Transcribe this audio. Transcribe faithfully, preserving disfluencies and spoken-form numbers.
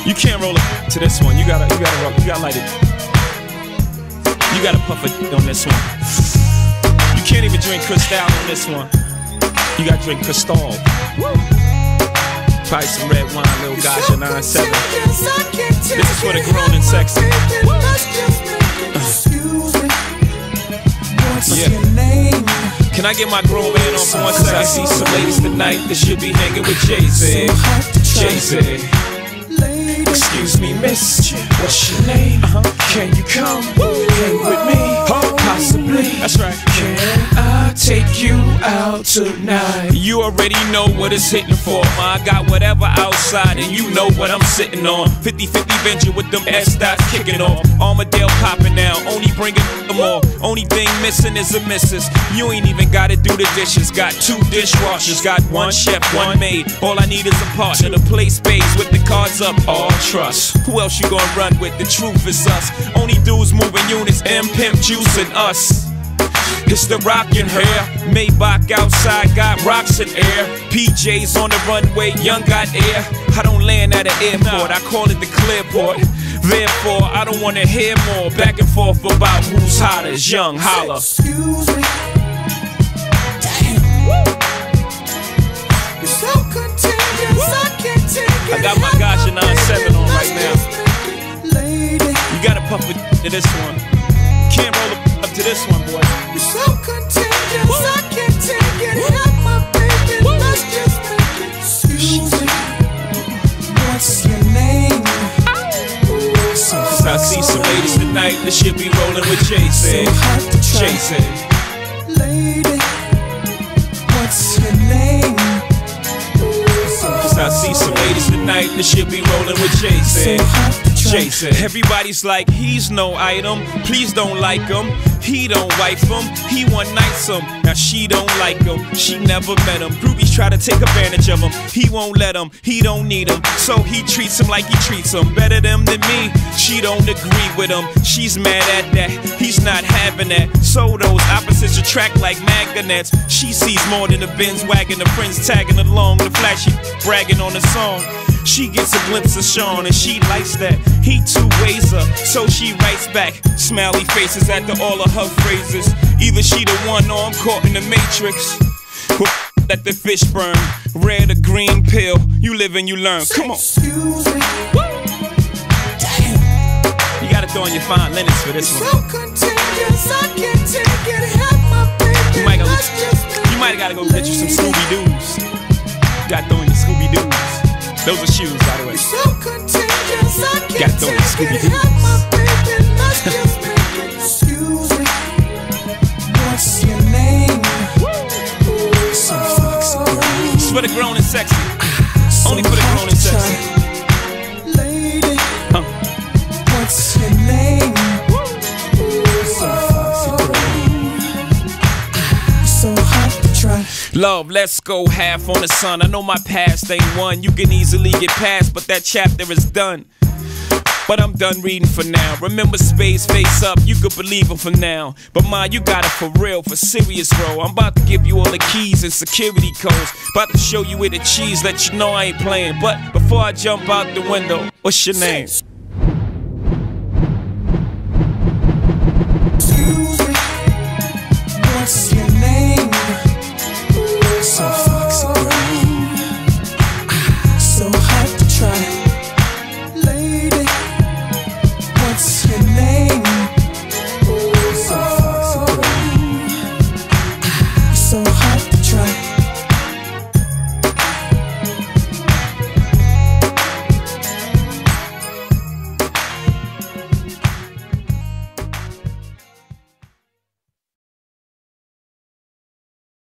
You can't roll up to this one. You gotta, you gotta roll. You gotta light it. You gotta puff it on this one. You can't even drink Cristal on this one. You gotta drink Cristal. Probably some red wine, little Gaja nine seven. This is for the grown and sexy. Yeah. Can I get my grown man on for one second? I see some ladies tonight that should be hanging with JayZ. JayZ. Excuse me, miss, what's your name? Uh-huh. Can you come hang with me? Oh, possibly. That's right. Can I take you out tonight? You already know what it's hitting for. I got whatever outside and you know what I'm sitting on. fifty fifty venture with them S-dots kicking off. Armadale popping now, only bringing them all. Only thing missing is a missus. You ain't even gotta do the dishes. Got two dishwashers, got one chef, one maid. All I need is a partner to play spades with the cards up. All trust. Who else you gonna run with? The truth is us. Only dudes moving units, M-Pimp juicing us. It's the rockin' hair. Maybach outside got rocks in air. P Js on the runway, young got air. I don't land at an airport, I call it the clearport. Therefore, I don't wanna hear more back and forth about who's hotter. Young holla. Excuse me. I got my Gaja nine seven on right now. You gotta puff it to this one. Can't roll it up to this one, boy. You're so contagious, I can't take it. Help my baby, let's just make it. Excuse me, what's your name? I see some ladies tonight that should be rolling with JayZ. JayZ. Lady, what's your name? I see some ladies tonight that should be rolling with JayZ. JayZ. Everybody's like, he's no item. Please don't like him. He don't wife him. He one nights him. Now she don't like him. She never met him. Groupies try to take advantage of him. He won't let him. He don't need him. So he treats him like he treats him. Better them than me. She don't agree with him. She's mad at that. He's not having that. So those opposites attract like magnets. She sees more than a Benz wagon. The friends tagging along. The flashy bragging on the song. She gets a glimpse of Sean and she likes that. He two-ways her, so she writes back. Smiley faces after all of her phrases. Either she the one or I'm caught in the matrix. Let the fish burn, red or green pill. You live and you learn, come on. Excuse me. Damn. You gotta throw on your fine linens for this one. So contagious, I can't take it. Help my baby. You might, gotta, you might gotta go get you some Scooby-Doos. You gotta throw in your Scooby-Doos. Those are shoes, by the way. So contagious, I can't got those Scooby-Doos. Excuse me, what's your name? So foxy girl. It's for the grown and sexy. So only for the grown and sexy. Lady, huh. What's your name? So foxy girl. So hot to try. Love, let's go half on the sun. I know my past ain't one you can easily get past, but that chapter is done. But I'm done reading for now. Remember spades face up, you could believe them for now. But ma, you got it for real, for serious, bro. I'm about to give you all the keys and security codes. About to show you where the cheese, let you know I ain't playing. But before I jump out the window, what's your name?